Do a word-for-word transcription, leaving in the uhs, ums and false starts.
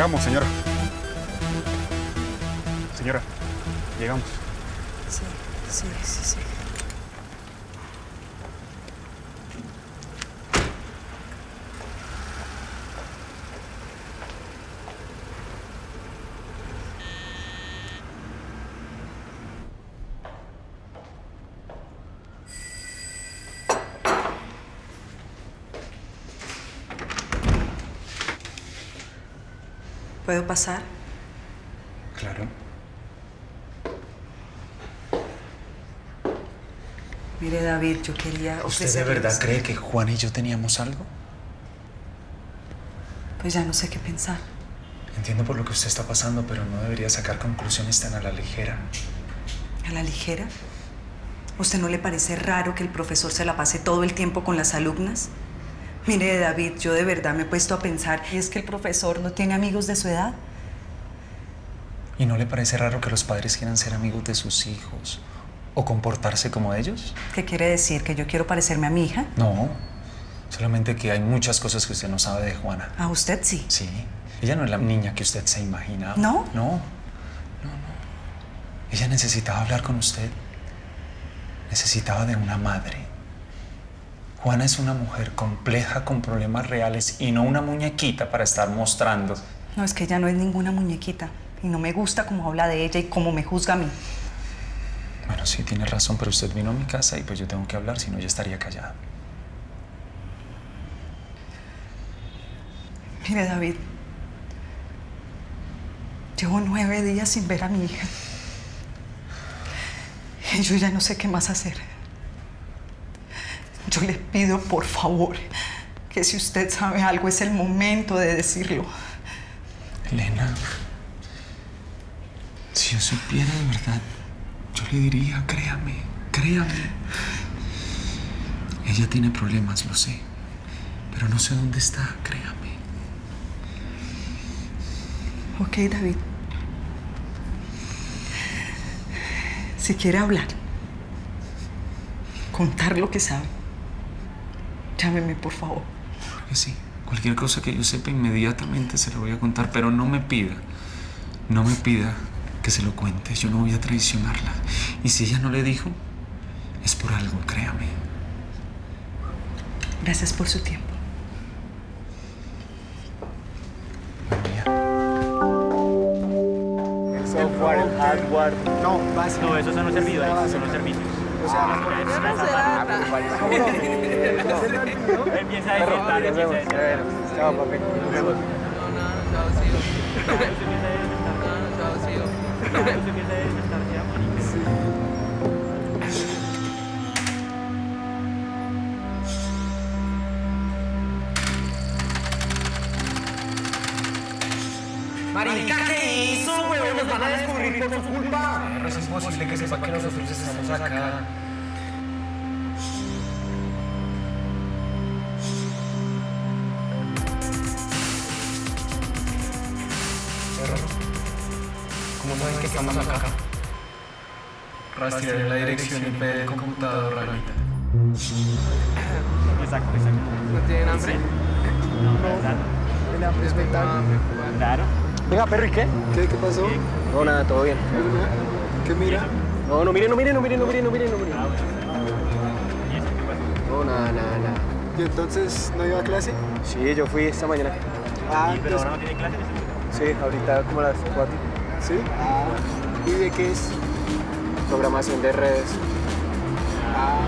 Llegamos, señora. Señora, llegamos. Sí, sí, sí, sí. ¿Puedo pasar? Claro. Mire, David, yo quería ¿Usted ofrecerle... de verdad cree que Juan y yo teníamos algo? Pues ya no sé qué pensar. Entiendo por lo que usted está pasando, pero no debería sacar conclusiones tan a la ligera. ¿A la ligera? ¿Usted no le parece raro que el profesor se la pase todo el tiempo con las alumnas? Mire, David, yo de verdad me he puesto a pensar, ¿es que el profesor no tiene amigos de su edad? ¿Y no le parece raro que los padres quieran ser amigos de sus hijos o comportarse como ellos? ¿Qué quiere decir? ¿Que yo quiero parecerme a mi hija? No, solamente que hay muchas cosas que usted no sabe de Juana. ¿A usted sí? Sí, ella no es la niña que usted se imaginaba. ¿No? No, no, no. Ella necesitaba hablar con usted. Necesitaba de una madre. Juana es una mujer compleja con problemas reales y no una muñequita para estar mostrando. No, es que ella no es ninguna muñequita. Y no me gusta cómo habla de ella y cómo me juzga a mí. Bueno, sí, tiene razón, pero usted vino a mi casa y pues yo tengo que hablar, si no ya estaría callada. Mire, David, llevo nueve días sin ver a mi hija. Y yo ya no sé qué más hacer. Yo le pido, por favor, que si usted sabe algo, es el momento de decirlo. Elena, si yo supiera de verdad, yo le diría, créame, créame. Ella tiene problemas, lo sé, pero no sé dónde está, créame. Ok, David. Si quiere hablar, contar lo que sabe, llámeme, por favor. Claro que sí. Cualquier cosa que yo sepa, inmediatamente se lo voy a contar, pero no me pida, no me pida que se lo cuente. Yo no voy a traicionarla. Y si ella no le dijo, es por algo, créame. Gracias por su tiempo. Buen día. El software, el hardware. No, básico. No, esos son los servidores, esos son los servicios. O sea, no Él piensa despertar, él piensa despertar. Chao, papi. Nos vemos. Marica, ¿qué hizo, huevón? Nos van a descubrir por su culpa. No es imposible que sepa que nosotros estamos acá. ¿Cómo saben que estamos acá? Rastrearé la dirección I P del computador, Rayita. Exacto, exacto. ¿No tienen hambre? No, ¿verdad? El hambre es mental. Claro. Venga, perro, ¿y qué? ¿Qué, qué pasó? No, nada, todo bien. ¿Qué mira? No, no miren, no miren, no miren, no miren, no miren, no miren. ¿Y eso qué pasó? No, nada, nada, nada. ¿Y entonces no iba a clase? Sí, yo fui esta mañana. Ah, ¿Y pero entonces... ahora no tiene clases? Sí, ahorita como a las cuatro. ¿Sí? Ah, ¿y de qué es? Programación de redes. Ah,